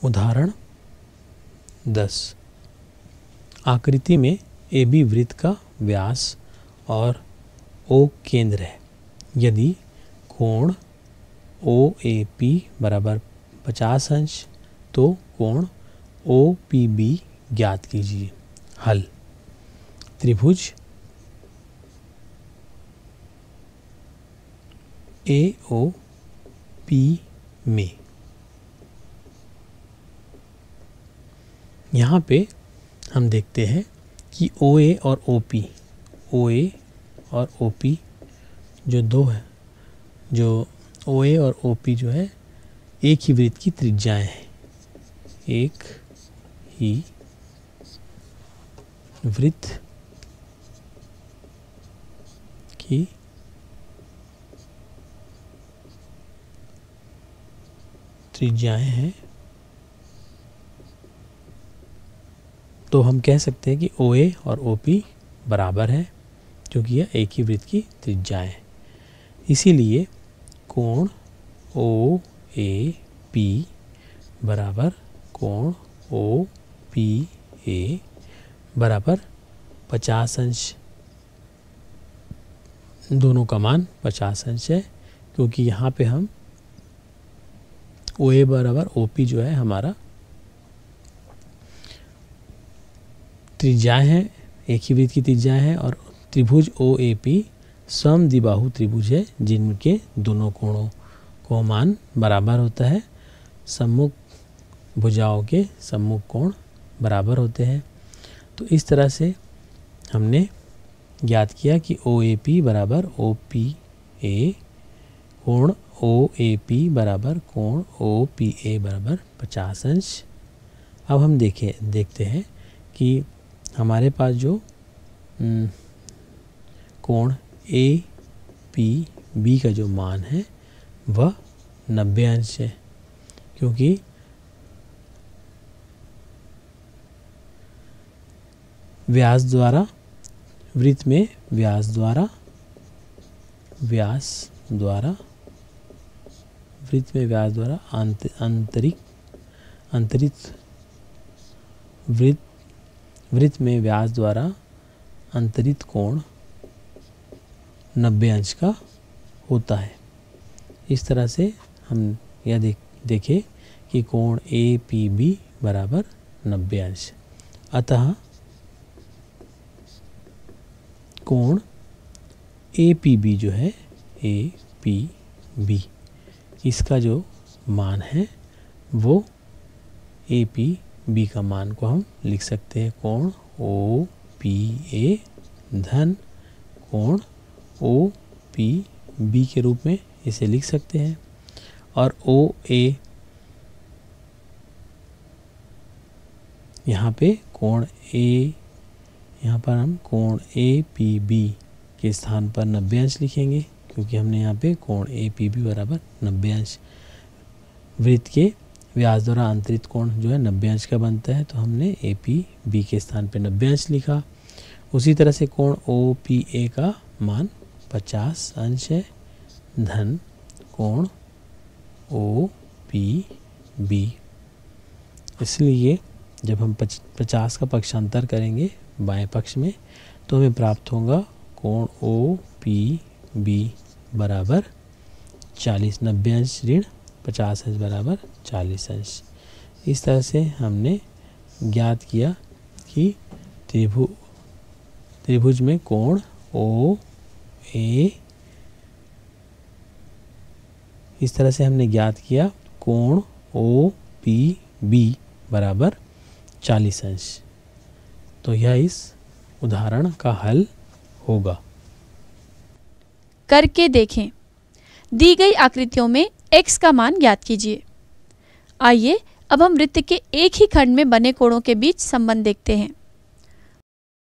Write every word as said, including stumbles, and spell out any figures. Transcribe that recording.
उदाहरण दस। आकृति में ए बी वृत्त का व्यास और ओ केंद्र है। यदि कोण ओ ए पी बराबर पचास अंश तो कोण ओ पी बी ज्ञात कीजिए। हल। त्रिभुज ए ओ पी में यहाँ पे हम देखते हैं कि ओ ए और ओ पी ओ ए और ओ पी जो दो है, जो ओ ए और ओ पी जो है एक ही वृत्त की त्रिज्याएं हैं। एक ही वृत्त की त्रिज्याएं हैं, तो हम कह सकते हैं कि ओ ए और ओ पी बराबर है, क्योंकि यह एक ही वृत्त की त्रिज्याएं हैं। इसीलिए कोण ओ ए पी बराबर कोण ओ पी ए बराबर पचास अंश। दोनों का मान पचास अंश है, क्योंकि यहाँ पे हम ओ ए बराबर ओ पी जो है हमारा त्रिज्याएं हैं, एक ही वृत्त की त्रिज्याएं हैं, और त्रिभुज ओ ए पी समद्विबाहु त्रिभुज है, जिनके दोनों कोणों को मान बराबर होता है। सम्मुख भुजाओं के सम्मुख कोण बराबर होते हैं। तो इस तरह से हमने ज्ञात किया कि ओ ए पी बराबर ओ पी ए, कोण ओ ए पी बराबर कोण ओ पी ए बराबर पचास अंश। अब हम देखें देखते हैं कि हमारे पास जो कोण ए पी बी का जो मान है वह नब्बे अंश है, क्योंकि व्यास द्वारा वृत्त में व्यास द्वारा व्यास द्वारा वृत्त में व्यास द्वारा आंतरिक अंतरित वृत्त वृत्त में व्यास द्वारा अंतरित कोण नब्बे अंश का होता है। इस तरह से हम यह देख देखें कि कोण ए पी बी बराबर नब्बे अंश। अतः कोण ए पी बी जो है ए पी बी इसका जो मान है वो ए पी बी का मान को हम लिख सकते हैं कोण ओ पी ए धन कोण ओ पी बी के रूप में इसे लिख सकते हैं। और ओ ए यहाँ पे कोण ए यहाँ पर हम कोण ए पी बी के स्थान पर नब्बे अंश लिखेंगे, क्योंकि हमने यहाँ पे कोण ए पी बी बराबर नब्बे अंश, वृत्त के व्यास द्वारा अंतरित कोण जो है नब्बे अंश का बनता है, तो हमने ए पी बी के स्थान पे नब्बे अंश लिखा। उसी तरह से कोण ओ पी ए का मान पचास अंश है धन कोण ओ पी बी। इसलिए जब हम पचास का पक्षांतर करेंगे बाएं पक्ष में तो हमें प्राप्त होगा कोण ओ पी बी बराबर चालीस, नब्बे अंश ऋण पचास अंश बराबर चालीस अंश। इस तरह से हमने ज्ञात किया कि त्रिभु त्रिभुज में कोण ओ ए इस तरह से हमने ज्ञात किया कोण ओ पी बी बराबर चालीस अंश। तो यह इस उदाहरण का हल होगा। करके देखें। दी गई आकृतियों में x का मान ज्ञात कीजिए। आइए अब हम वृत्त के एक ही खंड में बने कोणों के बीच संबंध देखते हैं।